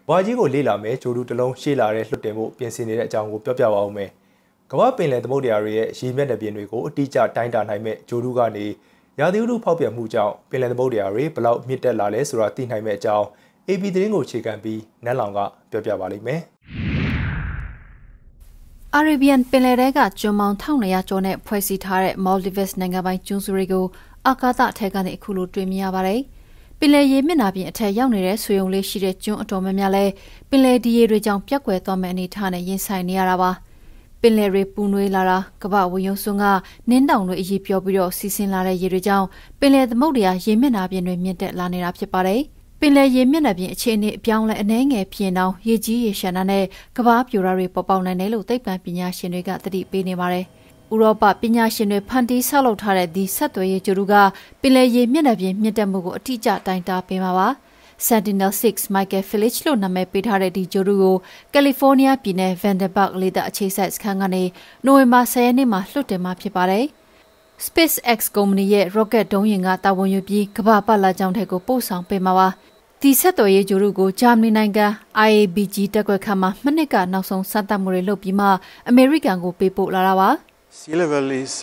ဘာကြီးကိုလေးလာမယ်ဂျိုဒူတလုံးရှေ့လာတဲ့လွှတ်တင်မှုပြင်ဆင်နေတဲ့အကြောင်းကိုပြောပြပါဦးမယ်။ကမ္ဘာပင်လယ်သမုဒ္ဒရာတွေရဲ့ရေမျက်နှာပြင်တွေကိုအတိအကျတိုင်းတာနိုင်မဲ့ဂျိုဒူကနေရာသီဥတုဖောက်ပြန်မှုကြောင့်ပင်လယ်သမုဒ္ဒရာတွေဘလောက်မြင့်တက်လာလဲဆိုတာသိနိုင်မဲ့အကြောင်း AP သတင်းကိုအခြေခံပြီးနန်းလောင်ကပြောပြပါလိမ့်မယ်။ Arabian ပင်လယ်ထဲကကျွန်းပေါင်း1200ကျော်နဲ့ဖွဲ့စည်းထားတဲ့ Maldives နိုင်ငံပိုင်ကျွန်းစုတွေကိုအာကာသအထက်ကနေအခုလိုတွေ့မြင်ရပါတယ်။ပင်လယ်ရေမျက်နှာပြင်အထက်ရောက်နေတဲ့ဆွေုံလေးရှိတဲ့ကျွန်းအတော်များများလဲပင်လယ်ဒီရေတွေကြောင့်ပြက်ကွယ်သွားမယ့်အနေအထားနဲ့ရင်ဆိုင်နေရတာပါ။ပင်လယ်တွေပူနွေးလာတာကမ္ဘာဝရုံစွန်းကနင်းတောင်တွေအကြီးပြောပြီးတော့စီးဆင်းလာတဲ့ရေတွေကြောင့်ပင်လယ်သမုဒ္ဒရာရေမျက်နှာပြင်တွေမြင့်တက်လာနေတာဖြစ်ပါတယ်။ပင်လယ်ရေမျက်နှာပြင်အခြေအနေအပြောင်းလဲအနှဲငယ်ဖြစ်အောင်ရေကြီးရေရှမ်းတာနဲ့ကမ္ဘာပြိုတာတွေပေါ်ပေါက်နိုင်တယ်လို့သိပ္ပံပညာရှင်တွေကသတိပေးနေပါတယ်။ဥရောပပညာရှင်တွေဖန်တီးဆောက်လုပ်ထားတဲ့ဒီဆက်သွယ်ရေးကြိုးကပင်လယ်ရေမျက်နှာပြင်မြင့်တက်မှုကိုအတိအကျတိုင်းတာပေးမှာပါ။ Sentinel-6 Michael Phillips လို့နာမည်ပေးထားတဲ့ဒီကြိုးကိုကယ်လီဖိုးနီးယားပြည်နယ် Vandenberg လေတပ်အခြေစိုက်စခန်းကနေနိုဝင်ဘာ10ရက်နေ့မှာလွှတ်တင်မှာဖြစ်ပါတယ်။ SpaceX ကုမ္ပဏီရဲ့ rocket ဒုံးယာဉ်ကတာဝန်ယူပြီးကမ္ဘာပတ်လမ်းကြောင်းထက်ကိုပို့ဆောင်ပေးမှာပါ။ဒီဆက်သွယ်ရေးကြိုးကိုဂျာမနီနိုင်ငံ IABG တက်ကွက်ခန်းမှာမနှစ်ကနောက်ဆုံးစမ်းသပ်မှုတွေလုပ်ပြီးမှအမေရိကန်ကိုပေးပို့လာတာပါ။ Sea level is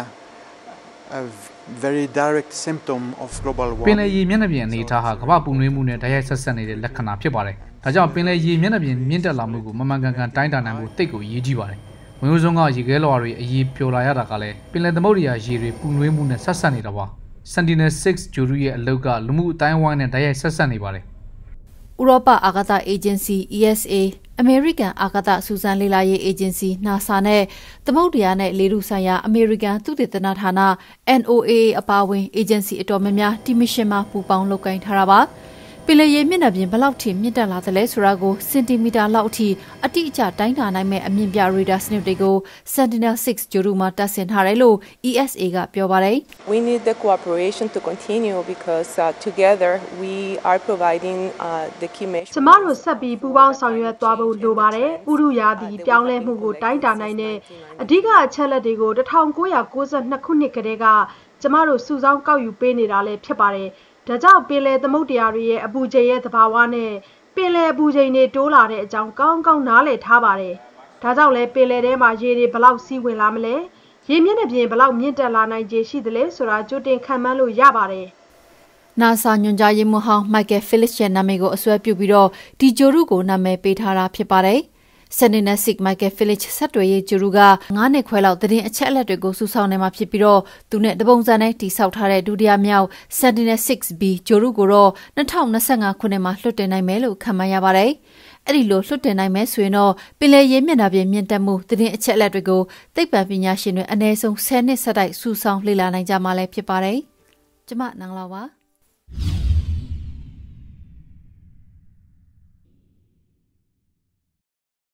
a very direct symptom of global warming. ပင်လယ်ရေမျက်နှာပြင်အနေအထားဟာကမ္ဘာပူနွေးမှုနဲ့တိုက်ရိုက်ဆက်ဆက်နေတဲ့လက္ခဏာဖြစ်ပါတယ်။ဒါကြောင့်ပင်လယ်ရေမျက်နှာပြင်မြင့်တက်လာမှုကိုမမှန်ကန်ကန်တိုင်းတာနိုင်ဖို့တိတ်ကိုအရေးကြီးပါတယ်။ဝင်ရိုးစွန်းကရေခဲလွှာတွေအရေးပြိုလာရတာကလည်းပင်လယ်သမုဒ္ဒရာရေတွေပူနွေးမှုနဲ့ဆက်ဆက်နေတာပါ။ Sentinel-6 ဂျိုဒူရဲ့အလုပ်ကလူမှုအတိုင်းအဝိုင်းနဲ့တိုက်ရိုက်ဆက်ဆက်နေပါတယ်။ဥရောပအာကာသအေဂျင်စီ ESA အမေရိကန်အာကာသစူးစမ်းလေ့လာရေးအေဂျင်စီ NASA နဲ့သမုဒ္ဒရာနဲ့လေထုဆိုင်ရာအမေရိကန်သုတေသနဌာန NOAA အပါအဝင်အေဂျင်စီအတော်များများဒီမစ်ရှင်မှာပူးပေါင်းလုပ်ကိုင်ထားတာပါ။ပင်လယ်ရေမျက်နှာပြင်ဘယ်လောက်ထိမြင့်တက်လာသလဲဆိုတာကိုစင်တီမီတာလောက်အထိအတိအကျတိုင်းတာနိုင်မဲ့အမြင့်ပြရေဒါစနစ်တွေကို Sentinel-6 ဂျိုဒူမှာတပ်ဆင်ထားတယ်လို့ ESA ကပြောပါတယ်။ We need the cooperation to continue because together we are providing the key measures. ကျမတို့ဆက်ပြီးပူးပေါင်းဆောင်ရွက်သွားဖို့လိုပါတယ်။ဥရုရာသီပြောင်းလဲမှုကိုတိုင်းတာနိုင်တဲ့အဓိကအချက်လက်တွေကို1992ခုနှစ်ကတည်းကကျမတို့စုဆောင်းကောက်ယူပေးနေတာလည်းဖြစ်ပါတယ်။ဒါကြောင့်ပင်လယ်သမုဒ္ဒရာတွေရဲ့အပူချိန်ရဲ့သဘာဝနဲ့ပင်လယ်အပူချိန်တွေတိုးလာတဲ့အကြောင်းကောင်းကောင်းနားလည်ထားပါတယ်။ဒါကြောင့်လည်းပင်လယ်ထဲမှာရေတွေဘလောက်စီးဝင်လာမလဲရေမျက်နှာပြင်ဘလောက်မြင့်တက်လာနိုင်ခြေရှိသလဲဆိုတာကြိုတင်ခန့်မှန်းလို့ရပါတယ်။ NASA ညွှန်ကြားရေးမှူးဟောင်း Michael Phillips ရဲ့နာမည်ကိုအစွဲပြုပြီးတော့ဒီဂျိုဒူကိုနာမည်ပေးထားတာဖြစ်ပါတယ်။ Sentinel-6 Michael Phillips ဆက်သွယ်ရေးဂျိုဒူက9နှစ်ခွဲလောက်သတင်းအချက်အလက်တွေကိုစုဆောင်းနေမှာဖြစ်ပြီးတော့သူနဲ့တပုံစံနဲ့တိစောက်ထားတဲ့ဒုတိယမြောက် Sentinel-6B ဂျိုဒူကိုတော့2025ခုနှစ်မှာလွှတ်တင်နိုင်မယ်လို့ခန့်မှန်းရပါတယ်။အဲ့ဒီလိုလွှတ်တင်နိုင်မယ်ဆိုရင်တော့ပင်လယ်ရေမျက်နှာပြင်မြင့်တက်မှုသတင်းအချက်အလက်တွေကိုသိပ္ပံပညာရှင်တွေအနည်းဆုံး10နှစ်ဆက်တိုက်စုဆောင်းလေ့လာနိုင်ကြမှာလည်းဖြစ်ပါတယ်။ကျမနန်းလာပါ